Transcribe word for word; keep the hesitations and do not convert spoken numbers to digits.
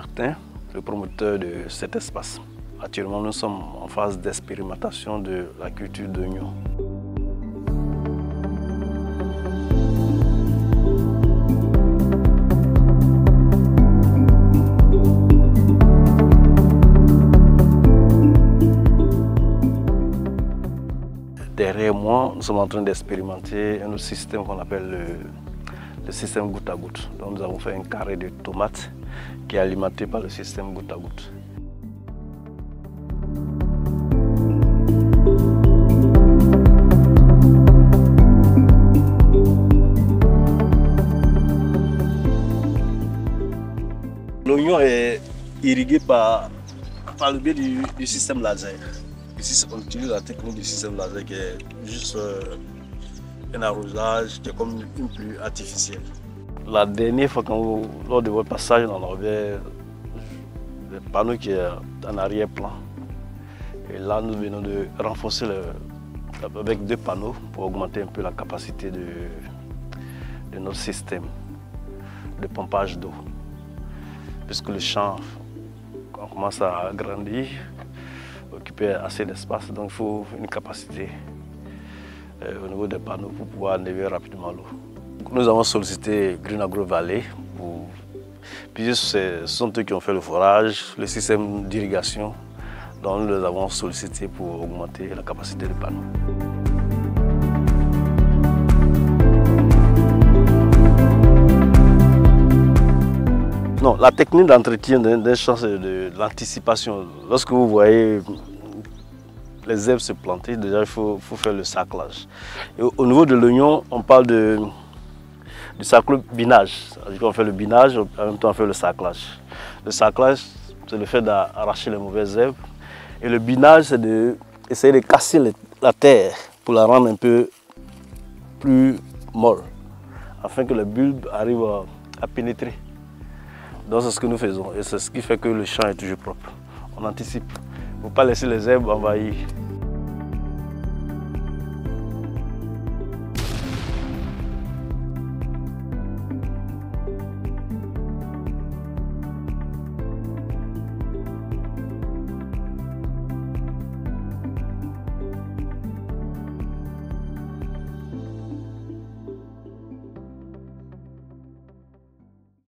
Bertin, le promoteur de cet espace. Actuellement, nous sommes en phase d'expérimentation de la culture d'oignons. Derrière moi, nous sommes en train d'expérimenter un autre système qu'on appelle le, le système goutte à goutte. Donc nous avons fait un carré de tomates qui est alimenté par le système goutte à goutte. L'oignon est irrigué par, par le biais du, du système laser. Ici, on utilise la technique du système laser qui est juste euh, un arrosage qui est comme une pluie artificielle. La dernière fois, quand vous, lors de votre passage, on avait le panneau qui est en arrière-plan. Et là, nous venons de renforcer le, avec deux panneaux pour augmenter un peu la capacité de, de notre système de pompage d'eau. Puisque le champ, on commence à grandir, occuper assez d'espace, donc il faut une capacité euh, au niveau des panneaux pour pouvoir enlever rapidement l'eau. Nous avons sollicité Green Agro Valley, pour... puis ce sont eux qui ont fait le forage, le système d'irrigation, donc nous les avons sollicités pour augmenter la capacité des panneaux. Non, la technique d'entretien d'un champ, c'est de l'anticipation. Lorsque vous voyez les herbes se planter, déjà il faut, faut faire le saclage. Et au, au niveau de l'oignon, on parle de, du saclo-binage. On fait le binage, en même temps on fait le saclage. Le saclage, c'est le fait d'arracher les mauvaises herbes. Et le binage, c'est d'essayer de casser les, la terre pour la rendre un peu plus molle, afin que le bulbe arrive à, à pénétrer. Donc c'est ce que nous faisons et c'est ce qui fait que le champ est toujours propre. On anticipe. Il ne faut pas laisser les herbes envahir.